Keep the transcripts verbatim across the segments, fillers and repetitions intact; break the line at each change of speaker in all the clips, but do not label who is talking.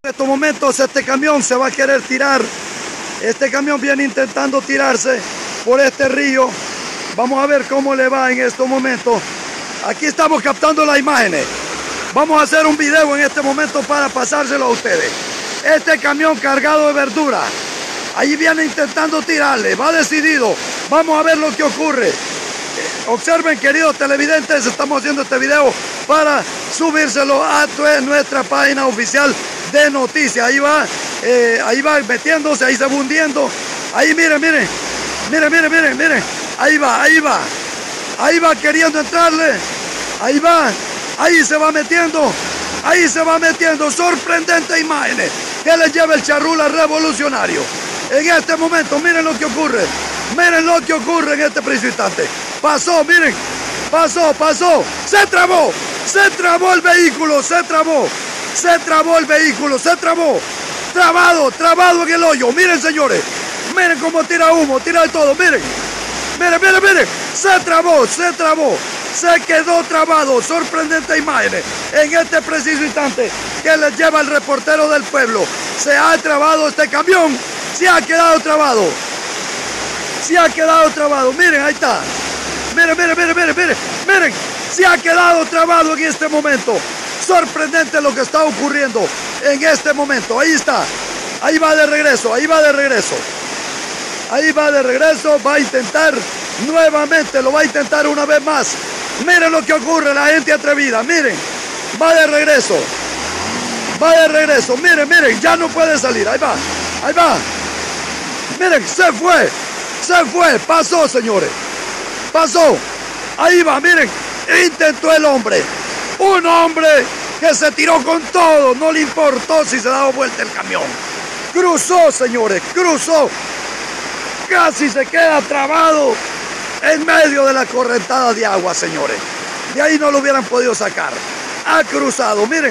En estos momentos este camión se va a querer tirar. Este camión viene intentando tirarse por este río. Vamos a ver cómo le va en estos momentos. Aquí estamos captando las imágenes. Vamos a hacer un video en este momento para pasárselo a ustedes. Este camión cargado de verdura. Ahí viene intentando tirarle. Va decidido. Vamos a ver lo que ocurre. Observen, queridos televidentes, estamos haciendo este video para subírselo a nuestra página oficial de noticias. Ahí va, eh, ahí va metiéndose, ahí se va hundiendo. Ahí miren, miren, miren, miren, miren, miren. Ahí va, ahí va. Ahí va queriendo entrarle. Ahí va, ahí se va metiendo. Ahí se va metiendo. Sorprendente imágenes que le lleva el charrúa revolucionario. En este momento, miren lo que ocurre. Miren lo que ocurre en este preciso instante. Pasó, miren. Pasó, pasó. Se trabó. Se trabó el vehículo. Se trabó. Se trabó el vehículo. Se trabó. Trabado, trabado en el hoyo. Miren, señores. Miren cómo tira humo. Tira de todo. Miren. Miren, miren, miren. Se trabó, se trabó. Se quedó trabado. Sorprendente imágenes en este preciso instante que les lleva el reportero del pueblo. Se ha trabado este camión. Se ha quedado trabado. Se ha quedado trabado. Miren, ahí está. Miren, miren, miren, miren, miren. Miren, se ha quedado trabado en este momento. Sorprendente lo que está ocurriendo en este momento. Ahí está. Ahí va de regreso. Ahí va de regreso. Ahí va de regreso. Va a intentar nuevamente. Lo va a intentar una vez más. Miren lo que ocurre. La gente atrevida. Miren. Va de regreso. Va de regreso. Miren, miren. Ya no puede salir. Ahí va. Ahí va. Miren, se fue. Se fue. Pasó, señores. Pasó. Ahí va, miren. Intentó el hombre. Un hombre que se tiró con todo. No le importó si se daba vuelta el camión. Cruzó, señores. Cruzó. Casi se queda trabado en medio de la correntada de agua, señores. De ahí no lo hubieran podido sacar. Ha cruzado, miren.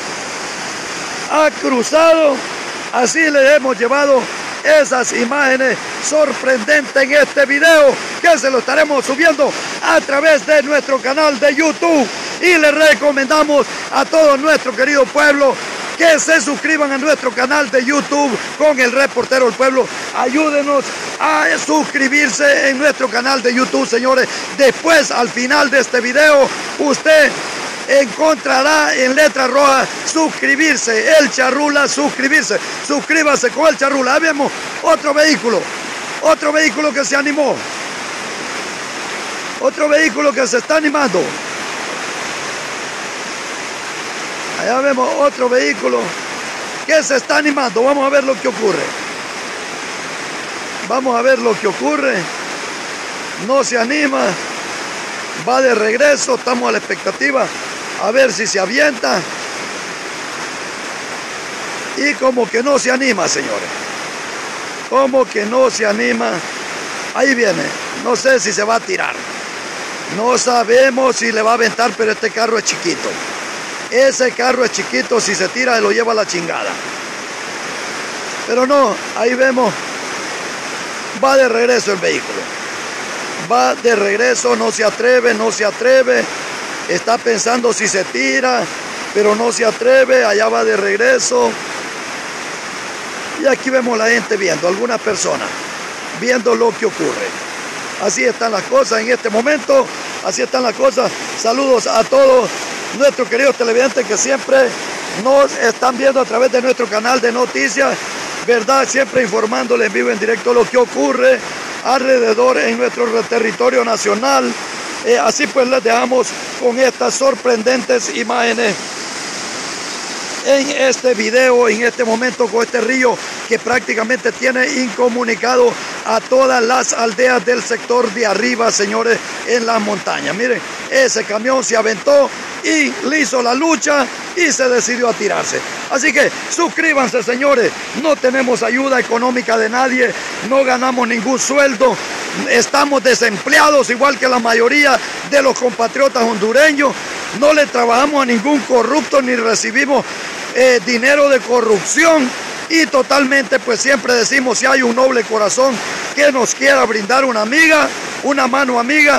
Ha cruzado. Así le hemos llevado esas imágenes sorprendentes en este video que se lo estaremos subiendo a través de nuestro canal de YouTube. Y les recomendamos a todo nuestro querido pueblo que se suscriban a nuestro canal de YouTube con el reportero del pueblo. Ayúdenos a suscribirse en nuestro canal de YouTube, señores. Después, al final de este video, usted encontrará en letra roja suscribirse, el charrúa, suscribirse. Suscríbase con el charrúa. Ahí vemos otro vehículo, otro vehículo que se animó, otro vehículo que se está animando. Allá vemos otro vehículo que se está animando. Vamos a ver lo que ocurre. Vamos a ver lo que ocurre. No se anima. Va de regreso. Estamos a la expectativa. A ver si se avienta. Y como que no se anima, señores. Como que no se anima. Ahí viene. No sé si se va a tirar. No sabemos si le va a aventar, pero este carro es chiquito. Ese carro es chiquito, si se tira lo lleva a la chingada. Pero no, ahí vemos. Va de regreso el vehículo. Va de regreso, no se atreve, no se atreve. Está pensando si se tira, pero no se atreve. Allá va de regreso. Y aquí vemos la gente viendo, algunas personas viendo lo que ocurre. Así están las cosas en este momento. Así están las cosas. Saludos a todos nuestros queridos televidentes que siempre nos están viendo a través de nuestro canal de noticias, verdad, siempre informándoles en vivo, en directo lo que ocurre alrededor en nuestro territorio nacional. Eh, así pues les dejamos con estas sorprendentes imágenes en este video, en este momento, con este río que prácticamente tiene incomunicado a todas las aldeas del sector de arriba, señores, en las montañas. Miren, ese camión se aventó y le hizo la lucha y se decidió a tirarse. Así que suscríbanse, señores. No tenemos ayuda económica de nadie, no ganamos ningún sueldo, estamos desempleados igual que la mayoría de los compatriotas hondureños. No le trabajamos a ningún corrupto ni recibimos eh, dinero de corrupción. Y totalmente, pues siempre decimos, si hay un noble corazón que nos quiera brindar una amiga, una mano amiga,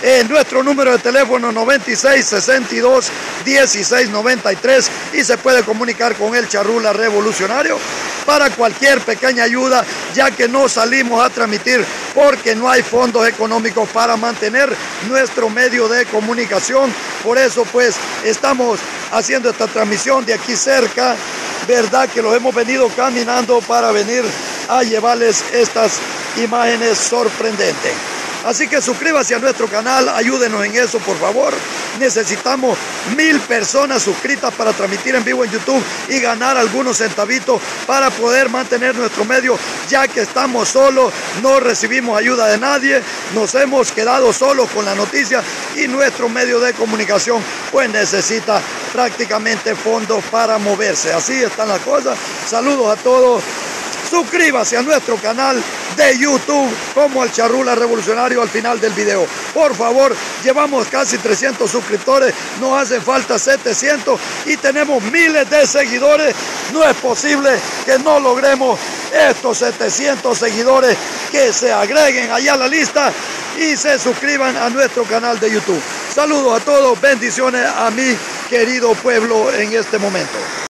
Eh, nuestro número de teléfono noventa y seis, sesenta y dos, dieciséis, noventa y tres y se puede comunicar con el Charrúa Revolucionario para cualquier pequeña ayuda, ya que no salimos a transmitir porque no hay fondos económicos para mantener nuestro medio de comunicación. Por eso pues estamos haciendo esta transmisión de aquí cerca, verdad que los hemos venido caminando para venir a llevarles estas imágenes sorprendentes. Así que suscríbase a nuestro canal, ayúdenos en eso por favor. Necesitamos mil personas suscritas para transmitir en vivo en YouTube y ganar algunos centavitos para poder mantener nuestro medio, ya que estamos solos, no recibimos ayuda de nadie, nos hemos quedado solos con la noticia y nuestro medio de comunicación pues necesita prácticamente fondos para moverse. Así están las cosas. Saludos a todos. Suscríbase a nuestro canal de YouTube como el Charrúa Revolucionario al final del video. Por favor, llevamos casi trescientos suscriptores, nos hacen falta setecientos y tenemos miles de seguidores. No es posible que no logremos estos setecientos seguidores, que se agreguen allá a la lista y se suscriban a nuestro canal de YouTube. Saludos a todos, bendiciones a mi querido pueblo en este momento.